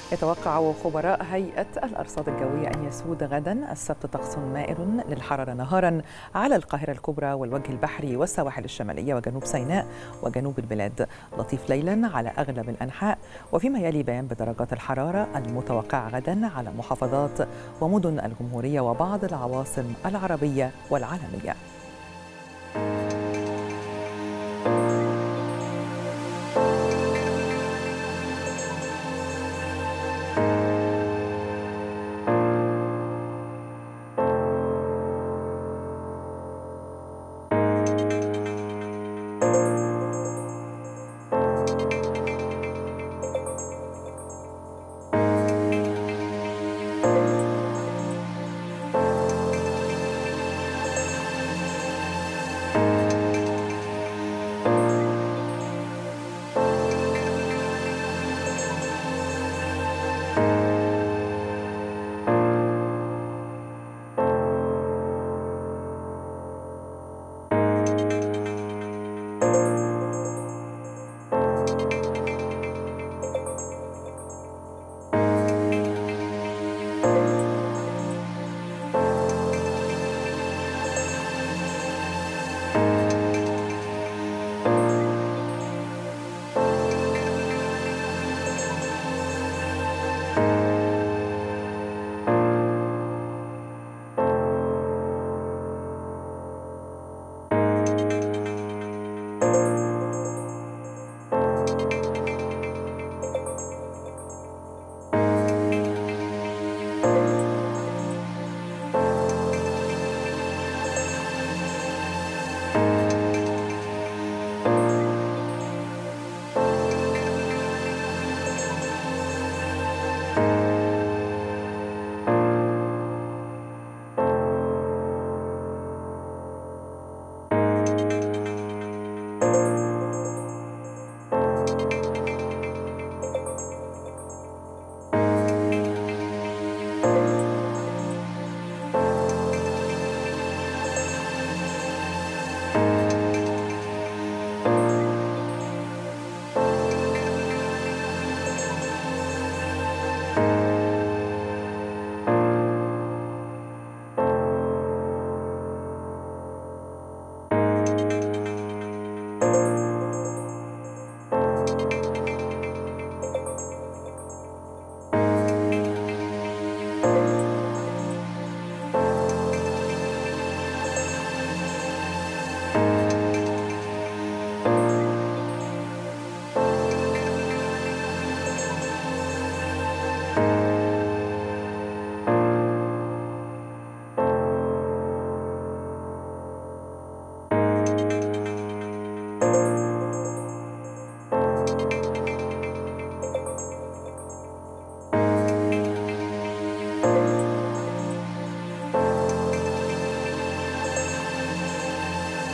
يتوقع خبراء هيئة الأرصاد الجوية أن يسود غدا السبت طقس مائل للحرارة نهارا على القاهرة الكبرى والوجه البحري والسواحل الشمالية وجنوب سيناء وجنوب البلاد، لطيف ليلا على أغلب الأنحاء. وفيما يلي بيان بدرجات الحرارة المتوقعة غدا على محافظات ومدن الجمهورية وبعض العواصم العربية والعالمية.